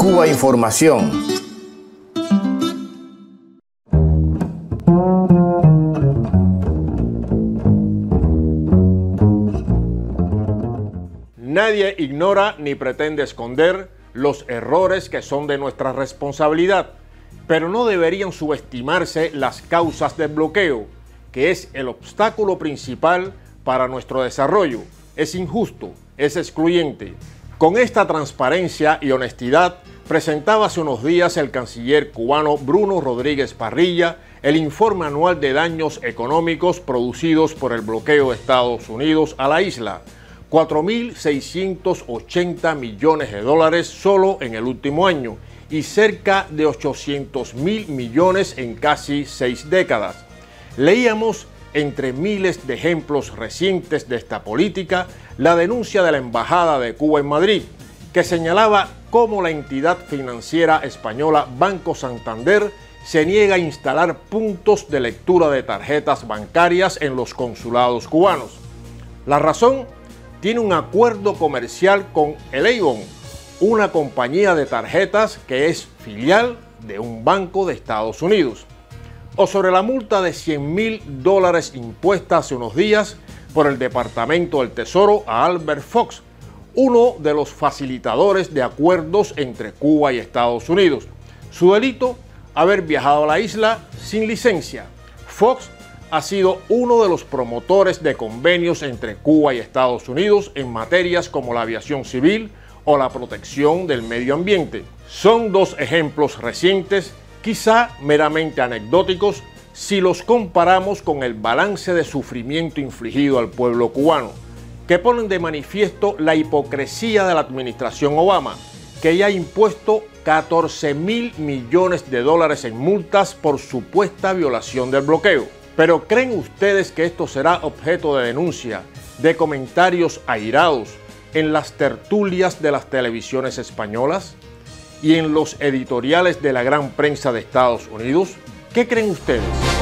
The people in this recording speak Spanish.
Cuba Información. Nadie ignora ni pretende esconder los errores que son de nuestra responsabilidad, pero no deberían subestimarse las causas del bloqueo, que es el obstáculo principal para nuestro desarrollo. Es injusto, es excluyente. Con esta transparencia y honestidad presentaba hace unos días el canciller cubano Bruno Rodríguez Parrilla el informe anual de daños económicos producidos por el bloqueo de Estados Unidos a la isla. 4.680 millones de dólares solo en el último año y cerca de 800.000 millones en casi 6 décadas. Leíamos, entre miles de ejemplos recientes de esta política, la denuncia de la Embajada de Cuba en Madrid, que señalaba cómo la entidad financiera española Banco Santander se niega a instalar puntos de lectura de tarjetas bancarias en los consulados cubanos. La razón: tiene un acuerdo comercial con el Avon, una compañía de tarjetas que es filial de un banco de Estados Unidos. O sobre la multa de $100.000 impuesta hace unos días por el Departamento del Tesoro a Albert Fox, uno de los facilitadores de acuerdos entre Cuba y Estados Unidos. Su delito: haber viajado a la isla sin licencia. Fox ha sido uno de los promotores de convenios entre Cuba y Estados Unidos en materias como la aviación civil o la protección del medio ambiente. Son dos ejemplos recientes, quizá meramente anecdóticos, si los comparamos con el balance de sufrimiento infligido al pueblo cubano, que ponen de manifiesto la hipocresía de la administración Obama, que ya ha impuesto 14.000 millones de dólares en multas por supuesta violación del bloqueo. Pero ¿creen ustedes que esto será objeto de denuncia, de comentarios airados en las tertulias de las televisiones españolas y en los editoriales de la gran prensa de Estados Unidos? ¿Qué creen ustedes?